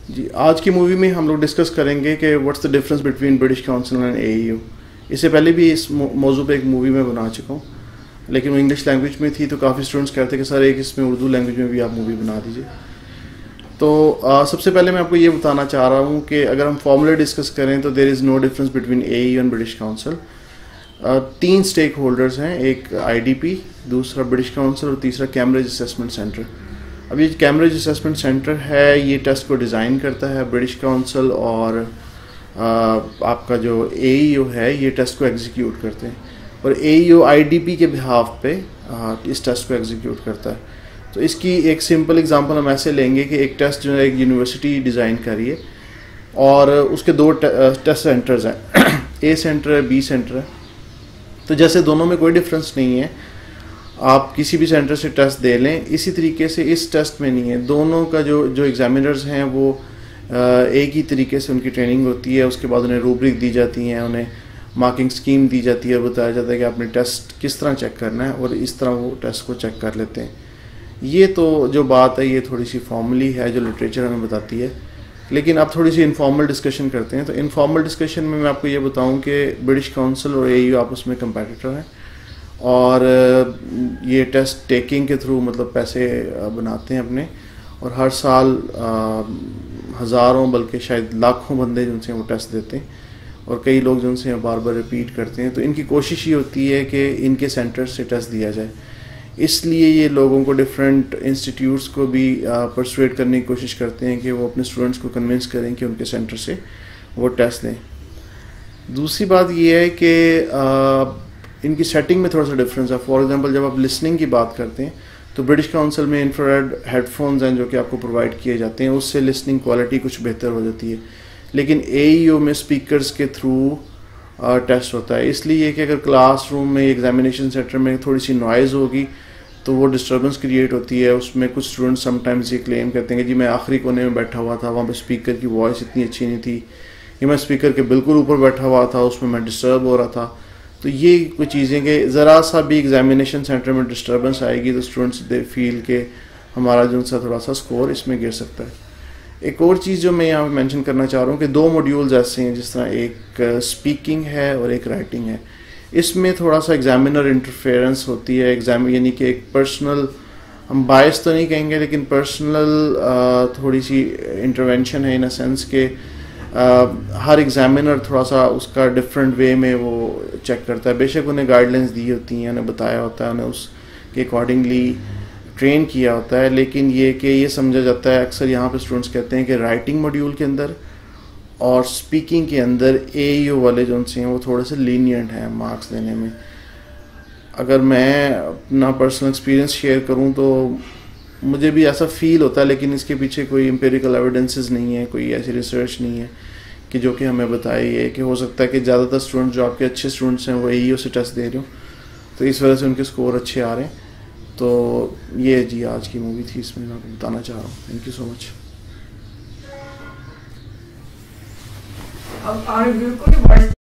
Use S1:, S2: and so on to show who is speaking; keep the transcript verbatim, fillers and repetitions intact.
S1: जी, आज की मूवी में हम लोग डिस्कस करेंगे कि what's the difference between British Council and AEU. इससे पहले भी इस मौजू पे एक मूवी में बना चुका हूँ, लेकिन वो इंग्लिश लैंग्वेज में थी, तो काफ़ी स्टूडेंट्स कहते हैं कि सर एक इसमें उर्दू लैंग्वेज में भी आप मूवी बना दीजिए। तो आ, सबसे पहले मैं आपको ये बताना चाह रहा हूँ कि अगर हम फॉर्मूला डिस्कस करें तो there is no difference between AEU and British Council. तीन स्टेक होल्डर्स हैं, एक आईडीपी, दूसरा ब्रिटिश काउंसिल और तीसरा कैम्ब्रिज असेसमेंट सेंटर। अब ये कैम्ब्रिज असेसमेंट सेंटर है, ये टेस्ट को डिज़ाइन करता है। ब्रिटिश काउंसिल और आ, आपका जो एईयू है ये टेस्ट को एग्जीक्यूट करते हैं, और एईयू आईडीपी के बिहाफ पे आ, इस टेस्ट को एग्जीक्यूट करता है। तो इसकी एक सिंपल एग्जांपल हम ऐसे लेंगे कि एक टेस्ट जो है एक यूनिवर्सिटी डिज़ाइन करिए और उसके दो टे, टेस्ट सेंटर्स हैं, ए सेंटर है, बी सेंटर है। तो जैसे दोनों में कोई डिफरेंस नहीं है, आप किसी भी सेंटर से टेस्ट दे लें, इसी तरीके से इस टेस्ट में नहीं है। दोनों का जो जो एग्जामिनर्स हैं वो एक ही तरीके से उनकी ट्रेनिंग होती है, उसके बाद उन्हें रूब्रिक दी जाती हैं, उन्हें मार्किंग स्कीम दी जाती है, बताया जाता है कि आपने टेस्ट किस तरह चेक करना है, और इस तरह वो टेस्ट को चेक कर लेते हैं। ये तो जो बात है ये थोड़ी सी फॉर्मली है, जो लिटरेचर हमें बताती है। लेकिन अब थोड़ी सी इनफॉर्मल डिस्कशन करते हैं। तो इनफॉर्मल डिस्कशन में मैं आपको ये बताऊं कि ब्रिटिश काउंसिल और एईयू आपस में कंपेटिटर हैं, और ये टेस्ट टेकिंग के थ्रू मतलब पैसे बनाते हैं अपने, और हर साल हज़ारों बल्कि शायद लाखों बंदे जिनसे वो टेस्ट देते हैं, और कई लोग जिनसे बार बार रिपीट करते हैं। तो इनकी कोशिश ये होती है कि इनके सेंटर से टेस्ट दिया जाए। इसलिए ये लोगों को, डिफरेंट इंस्टीट्यूट्स को भी परसुएट करने की कोशिश करते हैं कि वो अपने स्टूडेंट्स को कन्विंस करें कि उनके सेंटर से वो टेस्ट दें। दूसरी बात ये है कि इनकी सेटिंग में थोड़ा सा डिफरेंस है। फॉर एग्जांपल, जब आप लिसनिंग की बात करते हैं तो ब्रिटिश काउंसिल में इंफ्रारेड हेडफोन्स हैं जो कि आपको प्रोवाइड किए जाते हैं, उससे लिसनिंग क्वालिटी कुछ बेहतर हो जाती है। लेकिन एईयू में स्पीकर्स के थ्रू टेस्ट होता है, इसलिए कि अगर क्लासरूम में, एग्जामिनेशन सेंटर में थोड़ी सी नॉइज़ होगी तो वो डिस्टर्बेंस क्रिएट होती है। उसमें कुछ स्टूडेंट्स समटाइम्स ये क्लेम करते हैं कि जी मैं आखिरी कोने में बैठा हुआ था, वहाँ पे स्पीकर की वॉइस इतनी अच्छी नहीं थी, या मैं स्पीकर के बिल्कुल ऊपर बैठा हुआ था, उसमें मैं डिस्टर्ब हो रहा था। तो ये कुछ चीज़ें कि ज़रा सा भी एग्जामिनेशन सेंटर में डिस्टर्बेंस आएगी तो स्टूडेंट्स दे फील के हमारा जो सा थोड़ा सा स्कोर इसमें गिर सकता है। एक और चीज़ जो मैं यहाँ पे मेंशन करना चाह रहा हूँ कि दो मॉड्यूल्स ऐसे हैं, जिस तरह एक स्पीकिंग है और एक राइटिंग है। इसमें थोड़ा सा एग्जामिनर इंटरफेरेंस होती है, एग्जाम यानी कि एक पर्सनल, हम बायस तो नहीं कहेंगे, लेकिन पर्सनल थोड़ी सी इंटरवेंशन है, इन अ सेंस के हर एग्जामिनर थोड़ा सा उसका डिफरेंट वे में वो चेक करता है। बेशक उन्हें गाइडलाइंस दी होती हैं, उन्हें बताया होता है, उन्हें उसके अकॉर्डिंगली ट्रेन किया होता है, लेकिन ये कि ये समझा जाता है, अक्सर यहाँ पे स्टूडेंट्स कहते हैं कि राइटिंग मॉड्यूल के अंदर और स्पीकिंग के अंदर एईयू वाले जो उनसे हैं वो थोड़े से लीनियंट हैं मार्क्स देने में। अगर मैं अपना पर्सनल एक्सपीरियंस शेयर करूँ तो मुझे भी ऐसा फील होता है, लेकिन इसके पीछे कोई एम्पिरिकल एविडेंसेस नहीं है, कोई ऐसी रिसर्च नहीं है कि जो कि हमें बताई है कि हो सकता है कि ज़्यादातर स्टूडेंट्स जो आपके अच्छे स्टूडेंट्स हैं वो एईयू से टेस्ट दे रहे हो, तो इस वजह से उनके स्कोर अच्छे आ रहे हैं। तो ये जी आज की मूवी थी, इसमें मैं आपको बताना चाह रहा हूँ। Thank you so much.
S2: अब